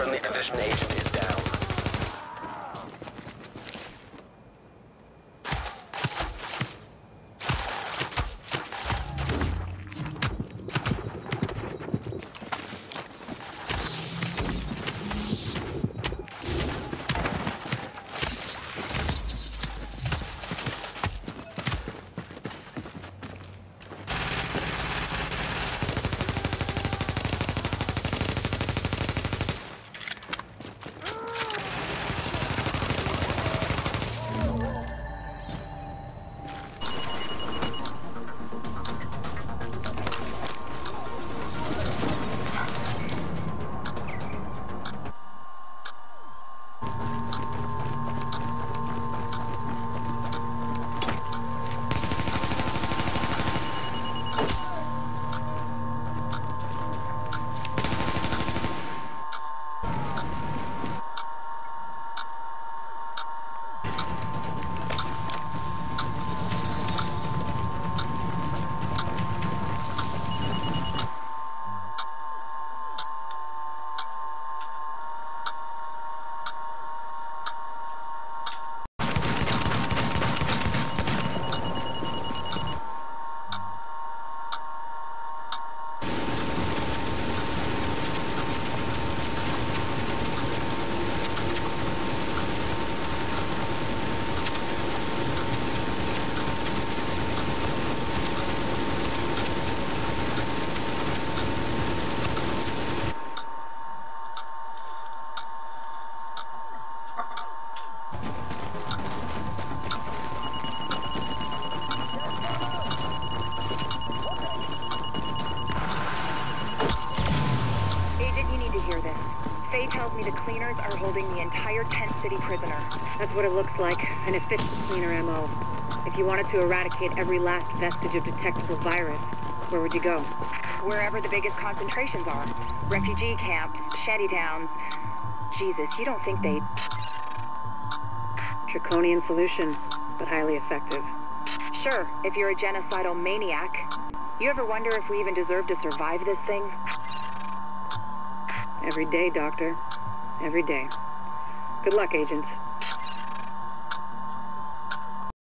Friendly division agent is down. Faye tells me the cleaners are holding the entire Tent City prisoner. That's what it looks like, and it fits the cleaner MO. If you wanted to eradicate every last vestige of detectable virus, where would you go? Wherever the biggest concentrations are. Refugee camps, shanty towns. Jesus, you don't think they'd... Draconian solution, but highly effective. Sure, if you're a genocidal maniac. You ever wonder if we even deserve to survive this thing? Every day, Doctor. Every day. Good luck, Agent.